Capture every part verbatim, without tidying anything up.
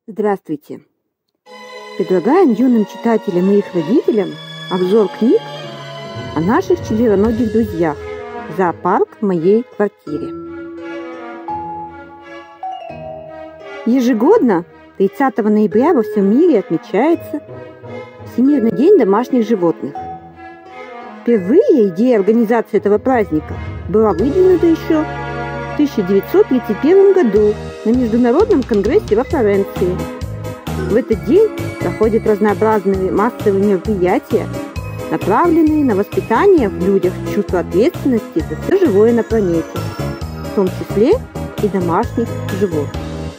Здравствуйте! Предлагаем юным читателям и их родителям обзор книг о наших четвероногих друзьях «Зоопарк в моей квартире». Ежегодно тридцатого ноября во всем мире отмечается Всемирный день домашних животных. Впервые идея организации этого праздника была выдвинута еще в тысяча девятьсот тридцать первом году на Международном конгрессе во Флоренции. В этот день проходят разнообразные массовые мероприятия, направленные на воспитание в людях чувства ответственности за все живое на планете, в том числе и домашних животных.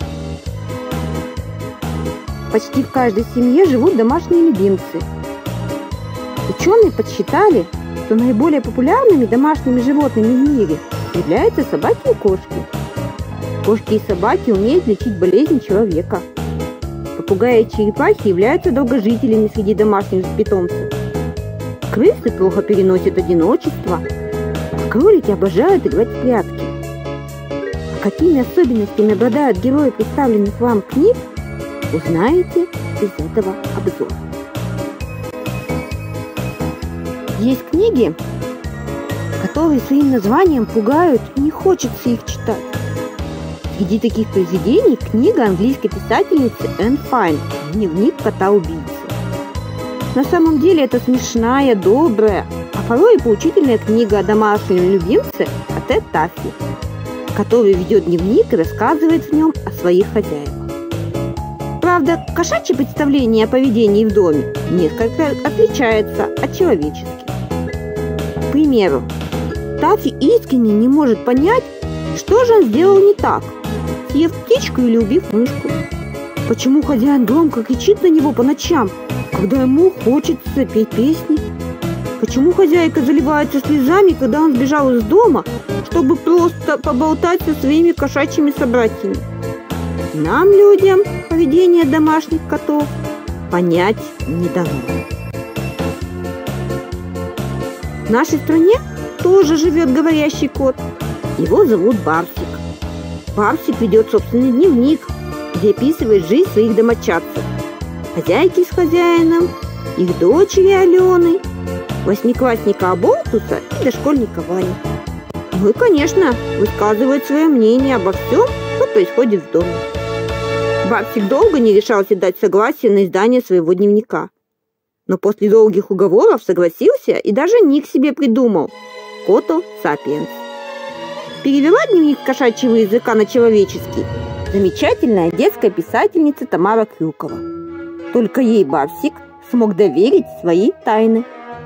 Почти в каждой семье живут домашние любимцы. Ученые подсчитали, что наиболее популярными домашними животными в мире являются собаки и кошки. Кошки и собаки умеют лечить болезни человека. Попугаи и черепахи являются долгожителями среди домашних питомцев. Крысы плохо переносят одиночество, а кролики обожают играть в прятки. А какими особенностями обладают герои представленных вам книг, узнаете из этого обзора. Есть книги, которые своим названием пугают и не хочется их читать. Среди таких произведений книга английской писательницы Энн Файн «Дневник кота-убийцы». На самом деле это смешная, добрая, а порой и поучительная книга о домашнем любимце коте Таффи, который ведет дневник и рассказывает в нем о своих хозяевах. Правда, кошачье представление о поведении в доме несколько отличается от человеческих. К примеру, Таффи искренне не может понять, что же он сделал не так, съев птичку или убив мышку. Почему хозяин громко кричит на него по ночам, когда ему хочется петь песни? Почему хозяйка заливается слезами, когда он сбежал из дома, чтобы просто поболтать со своими кошачьими собратьями? Нам, людям, поведение домашних котов понять не дано. В нашей стране тоже живет говорящий кот. Его зовут Барсик. Барсик ведет собственный дневник, где описывает жизнь своих домочадцев. Хозяйки с хозяином, их дочери Алены, восьмиклассника Аболтуса и дошкольника Вани. Ну и, конечно, высказывает свое мнение обо всем, что происходит в доме. Барсик долго не решался дать согласие на издание своего дневника. Но после долгих уговоров согласился и даже ник себе придумал – Кото Сапиенс. Перевела дневник кошачьего языка на человеческий замечательная детская писательница Тамара Крюкова. Только ей Барсик смог доверить свои тайны.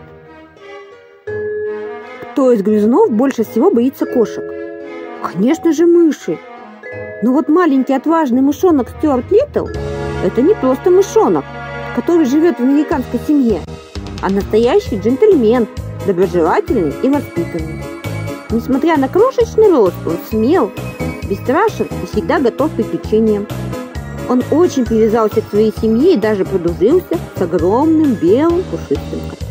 Кто из грызунов больше всего боится кошек? Конечно же, мыши. Но вот маленький отважный мышонок Стюарт Литтл – это не просто мышонок, который живет в американской семье, а настоящий джентльмен, доброжелательный и воспитанный. Несмотря на крошечный рост, он смел, бесстрашен и всегда готов к приключениям. Он очень привязался к своей семье и даже подружился с огромным белым пушистым котом.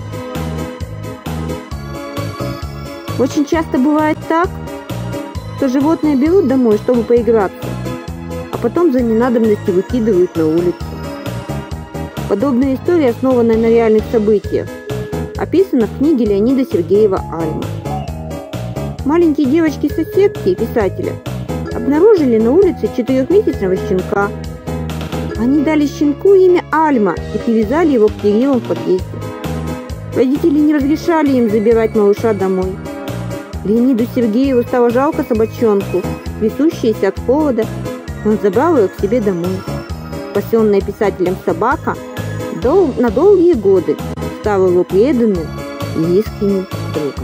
Очень часто бывает так, что животные берут домой, чтобы поиграться, а потом за ненадобностью выкидывают на улицу. Подобная история, основанная на реальных событиях, описана в книге Леонида Сергеева «Альма». Маленькие девочки-соседки и писателя обнаружили на улице четырехмесячного щенка. Они дали щенку имя Альма и привязали его к перилам в подъезде. Родители не разрешали им забирать малыша домой. Леониду Сергееву стало жалко собачонку, трясущуюся от холода, он забрал ее к себе домой. Спасенная писателем собака дол- на долгие годы стала его преданным и искренним другом.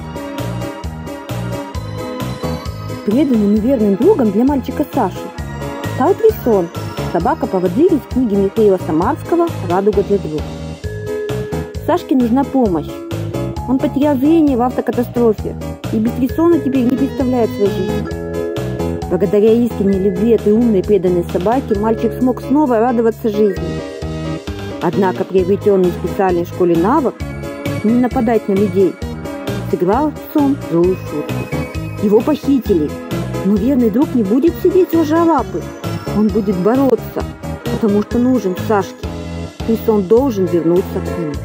Преданным и верным другом для мальчика Саши стал Трison, собака-поводырь из книги Михаила Самарского «Радуга для двух». Сашке нужна помощь. Он потерял зрение в автокатастрофе и без Трисона теперь не представляет своей жизни. Благодаря искренней любви этой умной преданной собаке мальчик смог снова радоваться жизни. Однако приобретенный в специальной школе навык не нападать на людей сыграл Трison злую шутку. Его похитили, но верный друг не будет сидеть сложа лапы. Он будет бороться, потому что нужен Сашке, и сон должен вернуться к нему.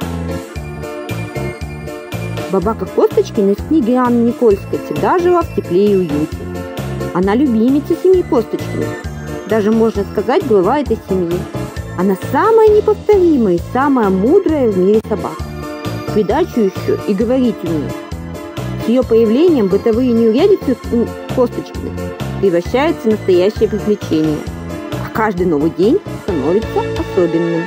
Бабака Косточкина из книги Анны Никольской всегда жила в тепле и уюте. Она любимица семьи Косточкиных, даже можно сказать, глава этой семьи. Она самая неповторимая и самая мудрая в мире собак. В придачу еще и говорить умеет. С ее появлением бытовые неурядицы Косточкиных превращаются в настоящее приключение, а каждый новый день становится особенным.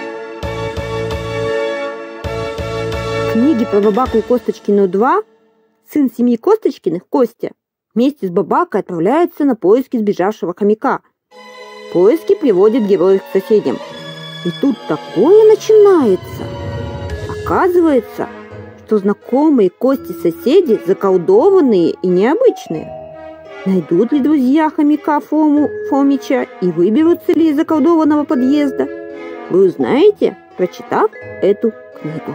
В книге про Бабаку Косточкину два сын семьи Косточкиных, Костя, вместе с Бабакой отправляется на поиски сбежавшего хомяка. Поиски приводят героев к соседям. И тут такое начинается. Оказывается, что знакомые Кости соседи заколдованные и необычные. Найдут ли друзья хомяка Фому Фомича и выберутся ли из заколдованного подъезда, вы узнаете, прочитав эту книгу.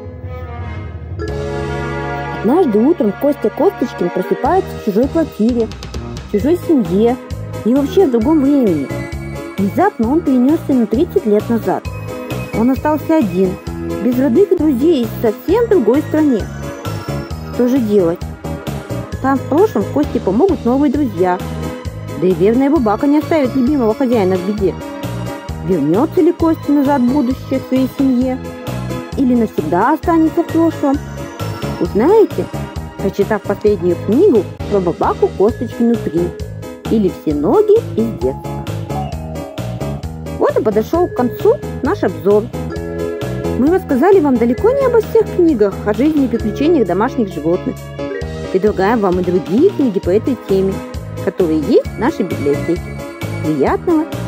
Однажды утром Костя Косточкин просыпается в чужой квартире, в чужой семье и вообще в другом времени. Внезапно он перенесся на тридцать лет назад. Он остался один, без родных и друзей, в совсем другой стране. Что же делать? Там в прошлом Косте помогут новые друзья. Да и верная Бабака не оставит любимого хозяина в беде. Вернется ли Костя назад в будущее к своей семье? Или навсегда останется в прошлом? Узнаете, прочитав последнюю книгу про Бабаку Косточкину три или «Все ноги из детства». Вот и подошел к концу наш обзор. Мы рассказали вам далеко не обо всех книгах о жизни и приключениях домашних животных. Предлагаем вам и другие книги по этой теме, которые есть в нашей библиотеке. Приятного